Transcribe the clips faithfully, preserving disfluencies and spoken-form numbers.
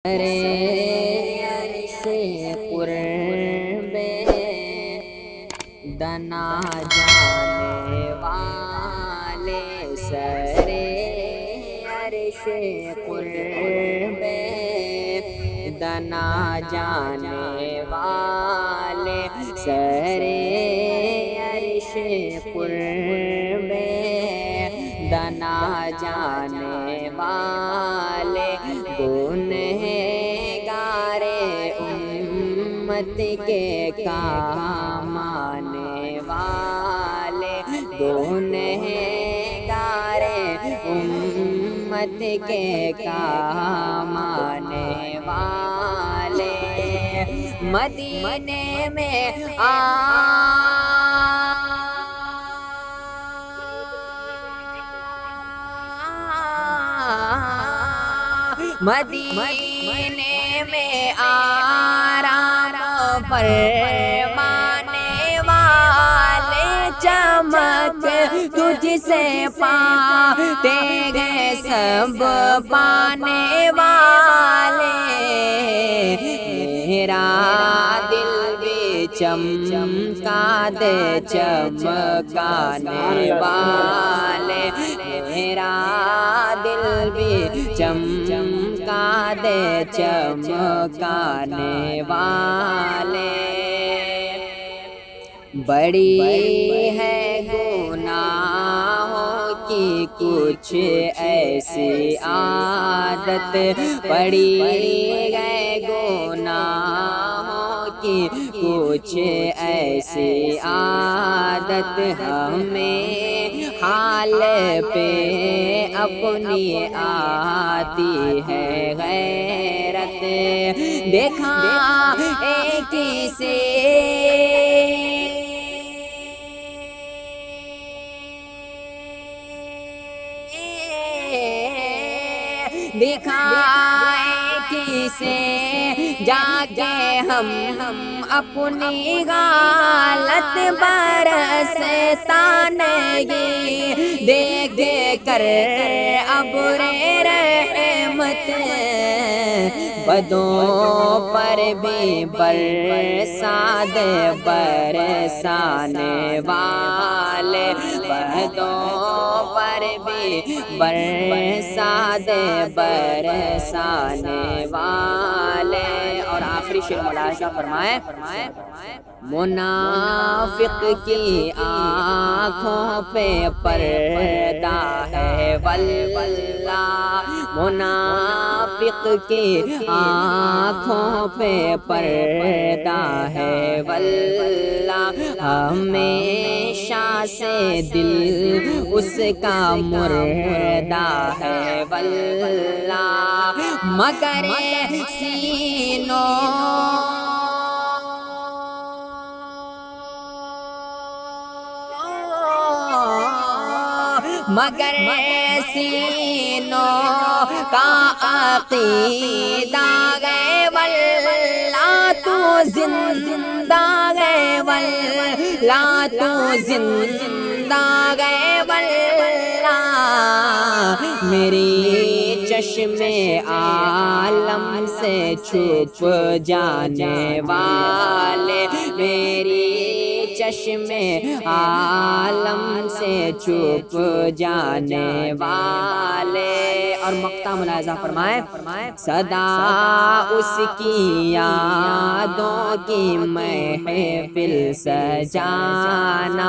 سرے عرش قرب دنا جانے والے سرے عرش قرب دنا جانے والے سرے عرش قرب دنا جانے والے گنہگار امت کے کام آنے والے گنہگار امت کے کام آنے والے مدینے میں آ مدینے میں آرام فرمانے والے چمک تجھ سے پاتے گئے سب پانے والے میرا دل بھی چمکا دے چمکانے والے میرا دل بھی چمکا دے چمکانے والے بڑی ہے گناہوں کی کچھ ایسی عادت پڑی ہے گناہوں کی کچھ ایسی عادت ہمیں حال پہ اپنی آتی ہے غیرت دیکھا ایک سے دکھائے کسے جا کے ہم ہم اپنی غالت برستانگی دیکھ کر ابر رحمت بدوں پر بھی برسا دے برسانے والے بدوں پر بھی برسا دے برسانے والے اور آخری شعر ملاحظہ فرمائے منافق کی آنکھوں پہ پردہ ہے واللہ منافق کی آنکھوں پہ پردہ ہے واللہ ہمیشہ سے دل اس کا مردہ ہے واللہ مگر سینوں مگر سینوں کا عقیدہ گئے واللہ تو زندہ گئے واللہ تو زندہ گئے واللہ میری چشم عالم سے چھپ جانے والے میری چشم عالم سے چھپ جانے والے اور مقطع ملاحظہ فرمائے صدا اس کی یادوں کی محفل سجانا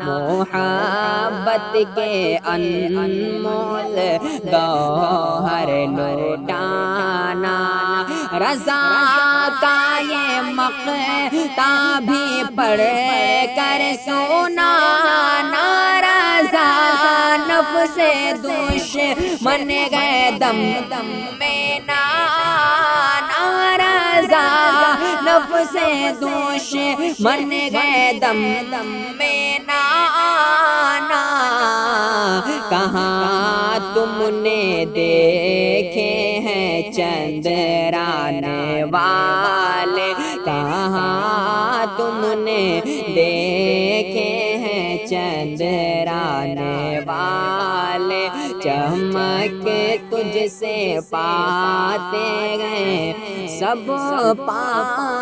محبت کے انمول گوہر لوٹانا رضا کا یہ مقطع بھی پڑھ کر سنانا رضا نفس دشمن گئے دم دم میں نانا رضا نفس دشمن گئے دم دم میں نانا کہاں تم نے دیکھے ہیں چندرانے والے کہاں تم نے دیکھے ہیں چندرانے والے چمک تجھ سے پاتے ہیں سب پا